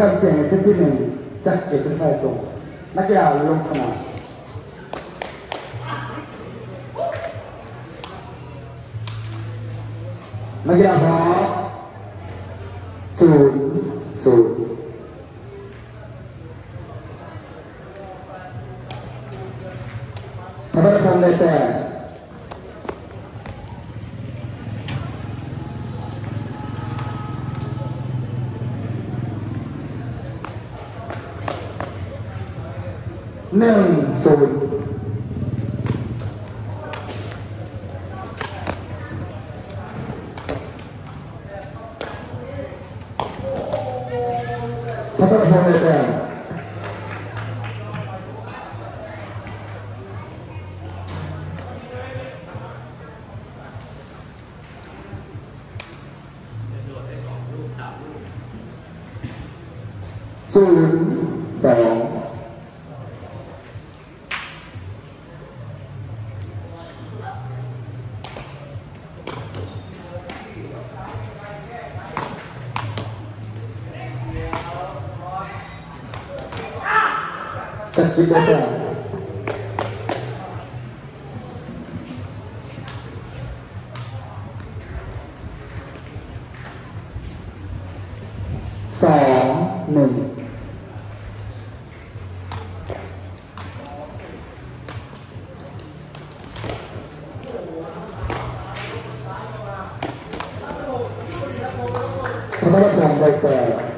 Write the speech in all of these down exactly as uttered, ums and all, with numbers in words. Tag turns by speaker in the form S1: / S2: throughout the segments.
S1: กับเสียงในเซตที่หนึ่งจักรเกียรติเป็นฝ่ายส่งนักกีฬาลงสนามนักกีฬาพร้อมศูนย์ศูนย์ธรรมะพงษ์ได้แต่หนึ่งศูนย์พัฒนาพงษ์ได้แต่ศูนย์สองจักรกินได้แต่สองหนึ่งธรรมะพงษ์ได้แต่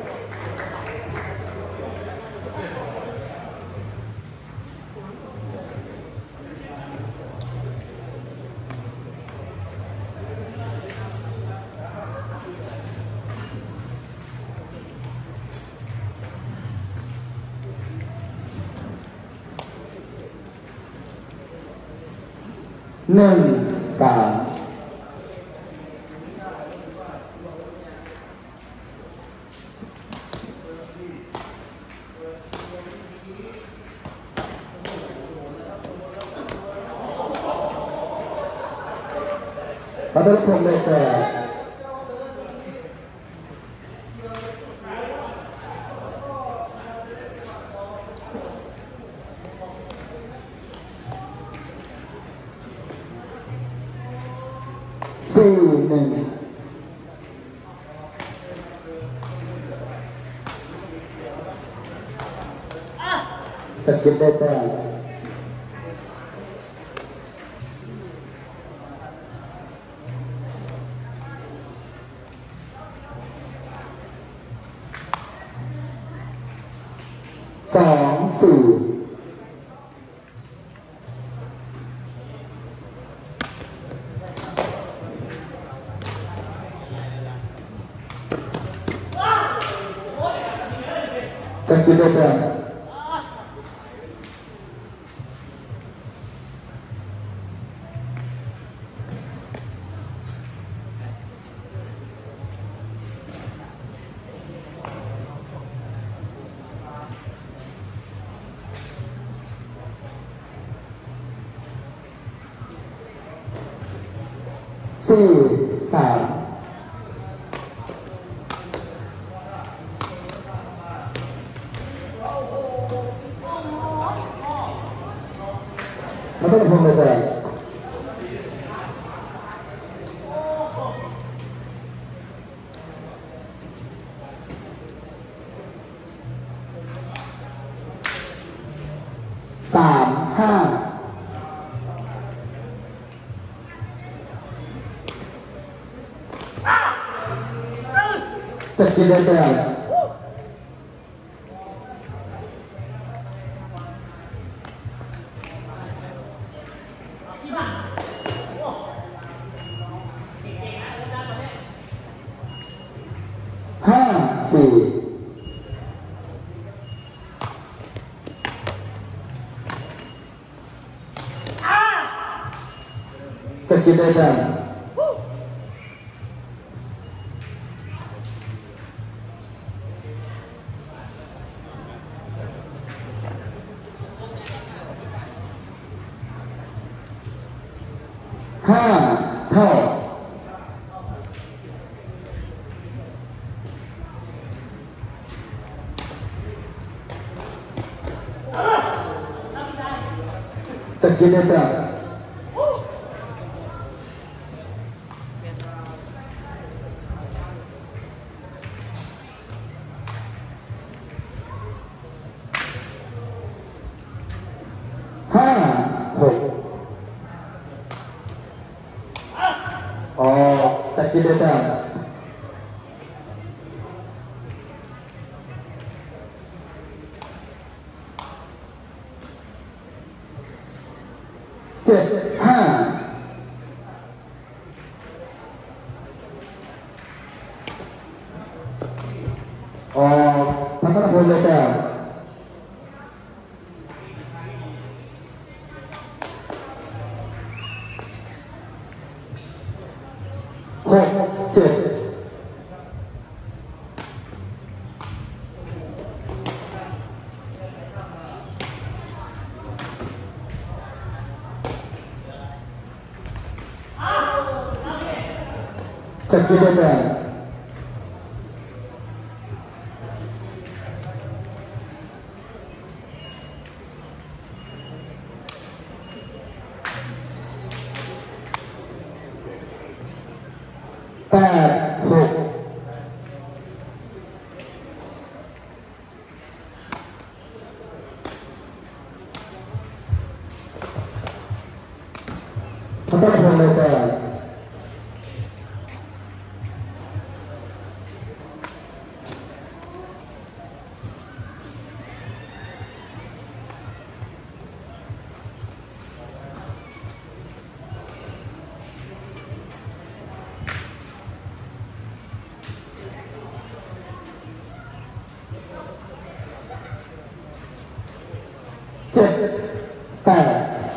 S1: หนึ่งสามพัฒนาพงษ์ได้แต่สี่หนึ่งจะเก็บได้แต่สองสี่จะกินได้แต่สี่สามพัฒนาพงษ์ได้แต่สามห้าจะกินได้แต่ห้าสี่จะกินได้แต่ห้าเท่าจะกินได้แต่ห้าหกอ๋อจะกินได้แต่เจ็ดห้าอ๋อพัฒนาพลเลยแต่หกเจ็ดจะกินได้แต่แปดหกพัฒนาพลเลยแต่เจ็ดแปด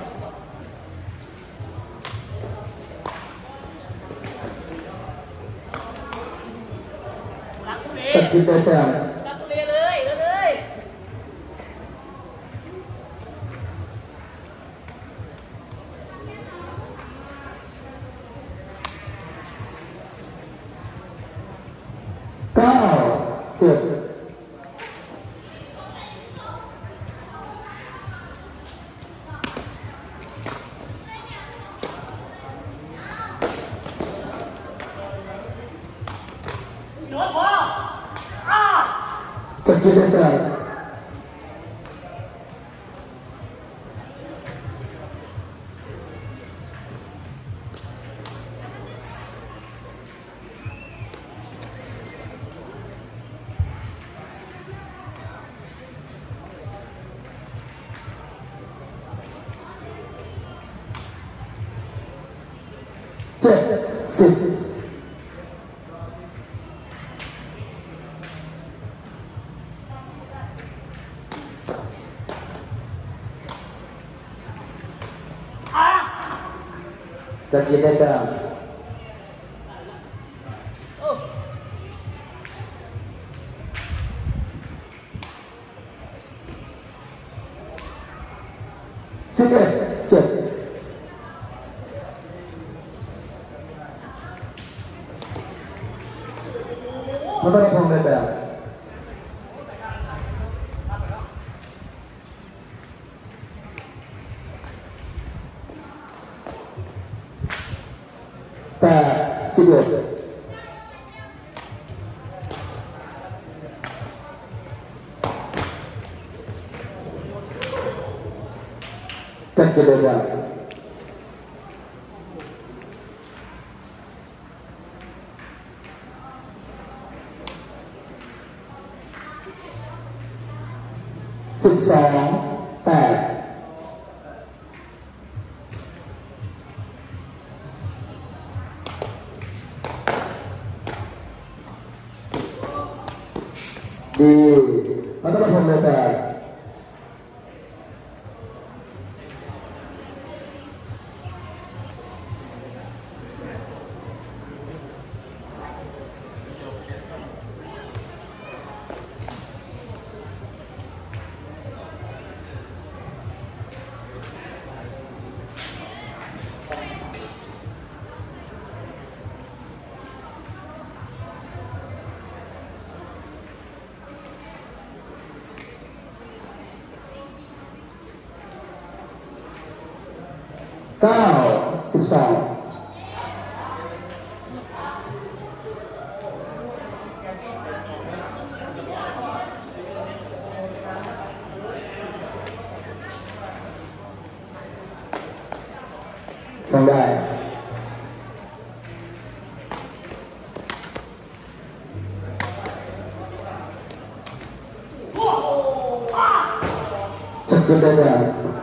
S1: จะกินได้แต่
S2: ตักเลยเลยเลย
S1: เก้าเจ็ด
S2: โน้ตพออ้า
S1: จะกินได้แต่เจ็ดสิบจะกินได้แต่สิบเอ็ดเจ็ดพัฒนาพลเลยแต่แปดสิบเอ็ดจะกินได้แต่สิบสองแปดดีพัฒนาพลเลยแต่เก้าสิบสองส่งได้จับจุดได้เลย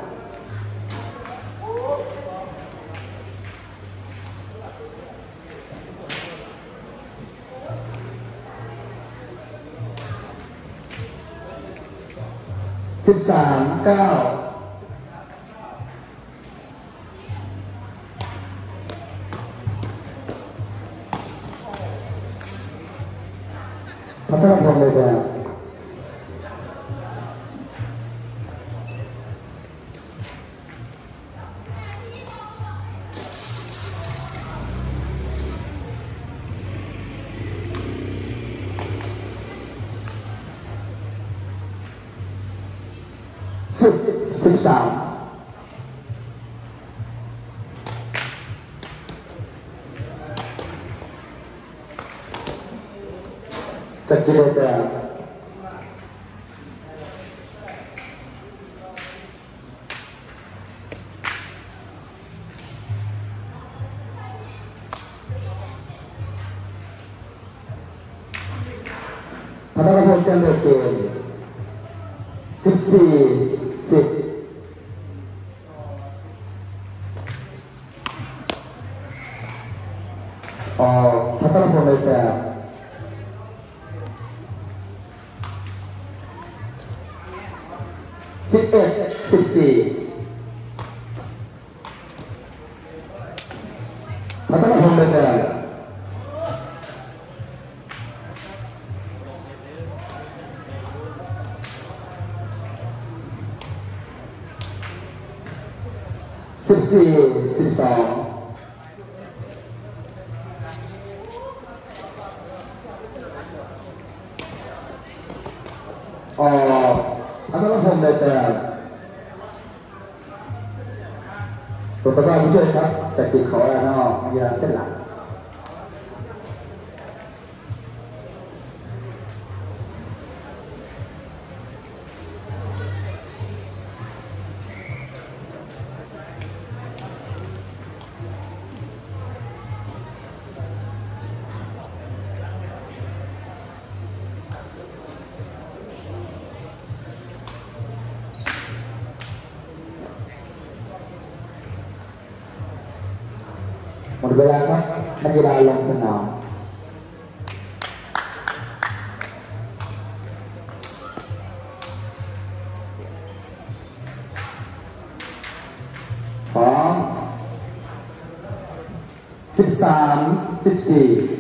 S1: สิบสามเก้าพัฒนาพรเลยแบบสิบสิบสามจักรีแบบพัฒนาพรเกมเกมสิบสี่สิบออกพัฒนาพรเลยแบบสิบเอ็ดสิบสี่พัฒนาพรเลยแบบสิบสี่สิบสองออกพัฒนาพรเลยแบบส่วนต่อไปผู้ช่วยครับจากกิจเขาแล้วเนาะมีร้านเส้นหลักหมดเวลาครับนักกีฬาลงสนามพร้อมสิบสามสิบสี่